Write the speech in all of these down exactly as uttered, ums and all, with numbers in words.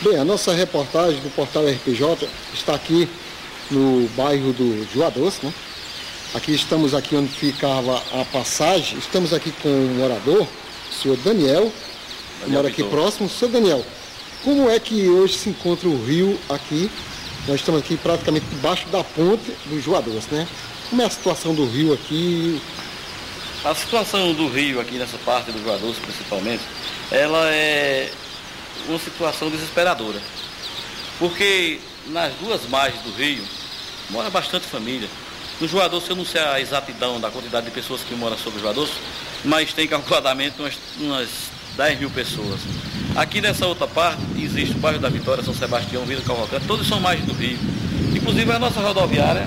Bem, a nossa reportagem do portal R P J está aqui no bairro do Jua Doce, né? Aqui estamos aqui onde ficava a passagem, estamos aqui com o morador, o senhor Daniel, que mora aqui próximo. Senhor Daniel, como é que hoje se encontra o rio aqui? Nós estamos aqui praticamente debaixo da ponte do Jua Doce, né? Como é a situação do rio aqui? A situação do rio aqui nessa parte do Jua Doce, principalmente, ela é uma situação desesperadora. Porque nas duas margens do rio mora bastante família. No Jua Doce, eu não sei a exatidão da quantidade de pessoas que moram sobre o Jua Doce, mas tem calculadamente umas, umas dez mil pessoas. Aqui nessa outra parte existe o bairro da Vitória, São Sebastião, Vila Cavalcante, todos são margens do rio. Inclusive a nossa rodoviária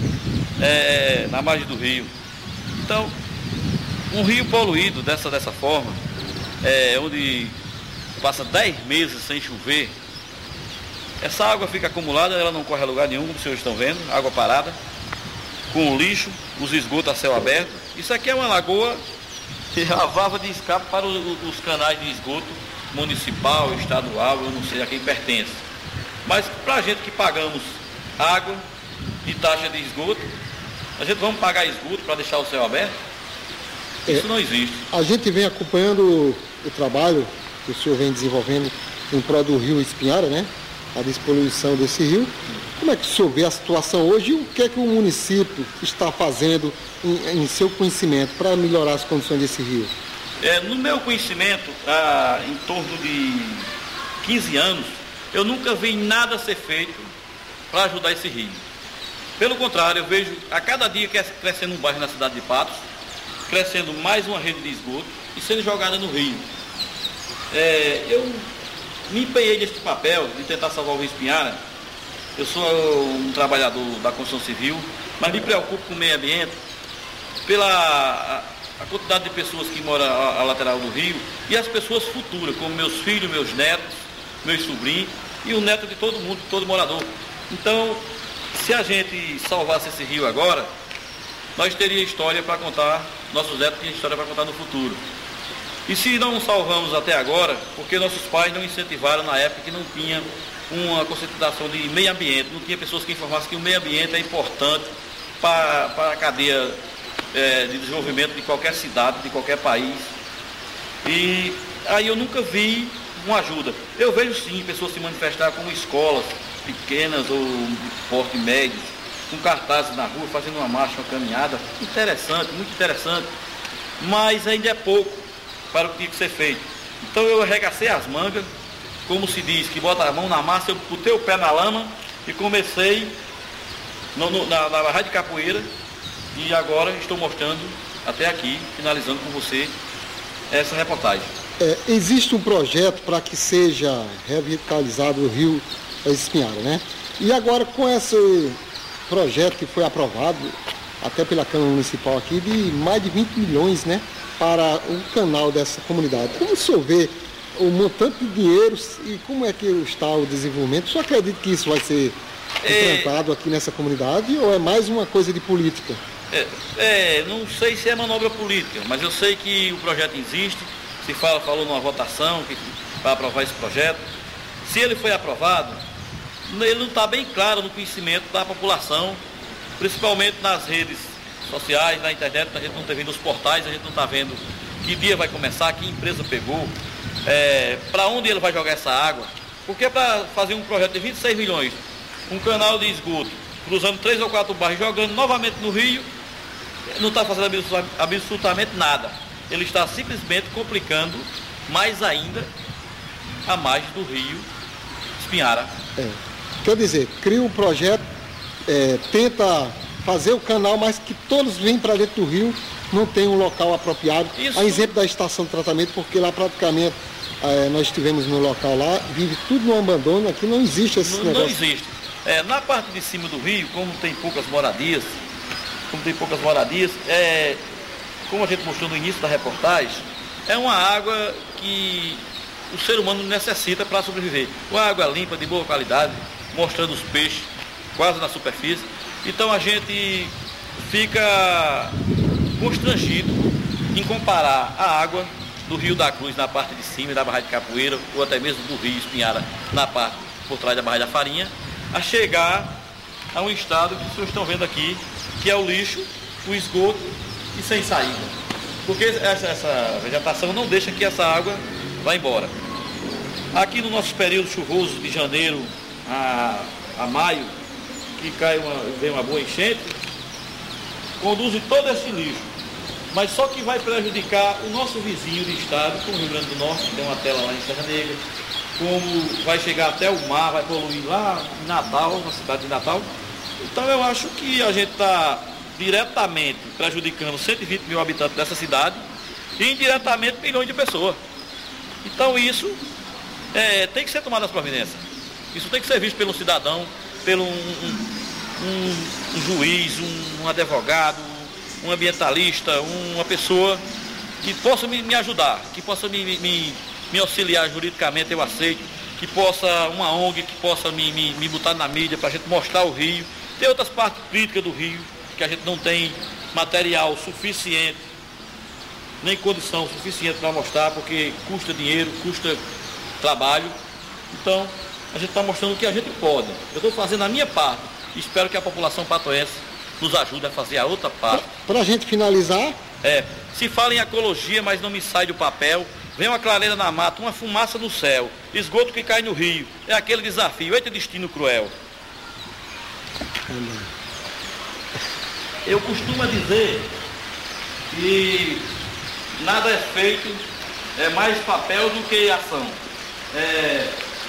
é na margem do rio. Então, um rio poluído dessa, dessa forma, é, onde passa dez meses sem chover, essa água fica acumulada, ela não corre a lugar nenhum, como os senhores estão vendo, água parada, com o lixo, os esgotos a céu aberto. Isso aqui é uma lagoa, a válvula de escape para os, os canais de esgoto municipal, estadual, eu não sei a quem pertence. Mas para a gente que pagamos água e taxa de esgoto, a gente vamos pagar esgoto para deixar o céu aberto? Isso é, não existe. A gente vem acompanhando o trabalho que o senhor vem desenvolvendo em prol do rio Espinhara, né? A despoluição desse rio. Como é que o senhor vê a situação hoje e o que é que o município está fazendo em, em seu conhecimento para melhorar as condições desse rio? É, no meu conhecimento, há em torno de quinze anos, eu nunca vi nada ser feito para ajudar esse rio. Pelo contrário, eu vejo a cada dia crescendo um bairro na cidade de Patos, crescendo mais uma rede de esgoto e sendo jogada no rio. É, eu me empenhei neste papel de tentar salvar o rio Espinhara. Eu sou um trabalhador da construção civil, mas me preocupo com o meio ambiente pela a, a quantidade de pessoas que moram à, à lateral do rio e as pessoas futuras, como meus filhos, meus netos, meus sobrinhos e o neto de todo mundo, de todo morador. Então, se a gente salvasse esse rio agora, nós teríamos história para contar, nossos netos têm história para contar no futuro. E se não salvamos até agora, porque nossos pais não incentivaram na época que não tinha uma conscientização de meio ambiente, não tinha pessoas que informassem que o meio ambiente é importante para, para a cadeia é, de desenvolvimento de qualquer cidade, de qualquer país. E aí eu nunca vi uma ajuda. Eu vejo sim pessoas se manifestar como escolas pequenas ou de porte médio, com cartazes na rua, fazendo uma marcha, uma caminhada. Interessante, muito interessante, mas ainda é pouco para o que tinha que ser feito. Então eu arregacei as mangas, como se diz, que bota a mão na massa, eu botei o pé na lama e comecei no, no, na, na Rádio Capoeira e agora estou mostrando até aqui, finalizando com você essa reportagem. É, existe um projeto para que seja revitalizado o rio Espinhara, né? E agora com esse projeto que foi aprovado até pela Câmara Municipal aqui de mais de vinte milhões, né? Para o canal dessa comunidade. Como o senhor vê o montante de dinheiro e como é que está o desenvolvimento? O senhor acredita que isso vai ser implantado é, aqui nessa comunidade ou é mais uma coisa de política? É, é, não sei se é manobra política, mas eu sei que o projeto existe, se fala, falou numa votação que, para aprovar esse projeto. Se ele foi aprovado, ele não está bem claro no conhecimento da população, principalmente nas redes sociais, na internet, a gente não está vendo os portais, a gente não está vendo que dia vai começar, que empresa pegou, é, para onde ele vai jogar essa água. Porque para fazer um projeto de vinte e seis milhões, um canal de esgoto, cruzando três ou quatro bairros, jogando novamente no rio, não está fazendo absolutamente nada. Ele está simplesmente complicando mais ainda a margem do rio Espinhara. É. Quer dizer, cria um projeto, é, tenta fazer o canal, mas que todos vêm para dentro do rio, não tem um local apropriado. Isso. A exemplo da estação de tratamento, porque lá praticamente é, nós estivemos no local lá, vive tudo no abandono, aqui não existe esse não, negócio. Não existe. É, na parte de cima do rio, como tem poucas moradias, como tem poucas moradias, é, como a gente mostrou no início da reportagem, é uma água que o ser humano necessita para sobreviver. Uma água limpa, de boa qualidade, mostrando os peixes quase na superfície. Então a gente fica constrangido em comparar a água do Rio da Cruz na parte de cima e da Barragem de Capoeira, ou até mesmo do Rio Espinhara na parte por trás da Barragem da Farinha, a chegar a um estado que vocês estão vendo aqui, que é o lixo, o esgoto e sem saída. Porque essa, essa vegetação não deixa que essa água vá embora. Aqui no nosso período chuvoso de janeiro a, a maio, que cai uma, vem uma boa enchente, conduz todo esse lixo. Mas só que vai prejudicar o nosso vizinho de estado, como o Rio Grande do Norte, que tem uma tela lá em Serra Negra, como vai chegar até o mar, vai poluir lá em Natal, na cidade de Natal. Então eu acho que a gente está diretamente prejudicando cento e vinte mil habitantes dessa cidade e indiretamente milhões de pessoas. Então isso é, tem que ser tomado as providências. Isso tem que ser visto pelo cidadão, pelo um, um, um, um juiz, um, um advogado, um ambientalista, uma pessoa que possa me, me ajudar, que possa me, me, me auxiliar juridicamente, eu aceito, que possa, uma O N G que possa me, me, me botar na mídia para a gente mostrar o rio. Tem outras partes críticas do rio, que a gente não tem material suficiente, nem condição suficiente para mostrar, porque custa dinheiro, custa trabalho. Então, a gente está mostrando o que a gente pode. Eu estou fazendo a minha parte e espero que a população patoense nos ajude a fazer a outra parte. Para a gente finalizar... É, se fala em ecologia, mas não me sai do papel. Vem uma clareira na mata, uma fumaça no céu, esgoto que cai no rio. É aquele desafio, eita destino cruel. Eu costumo dizer que nada é feito, é mais papel do que ação. É,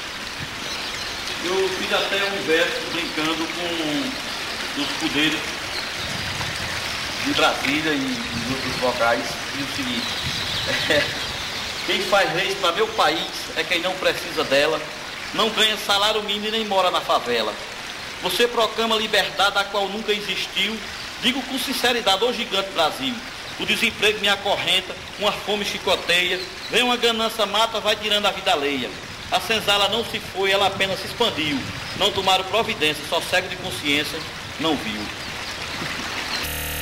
eu fiz até um verso brincando com os poderes de Brasília e de outros locais, e o seguinte: é, quem faz leis para meu país é quem não precisa dela, não ganha salário mínimo e nem mora na favela. Você proclama liberdade a qual nunca existiu, digo com sinceridade, ô gigante Brasil, o desemprego me acorrenta, uma fome chicoteia, vem uma ganância mata, vai tirando a vida alheia. A senzala não se foi, ela apenas se expandiu, não tomaram providência, só cego de consciência não viu.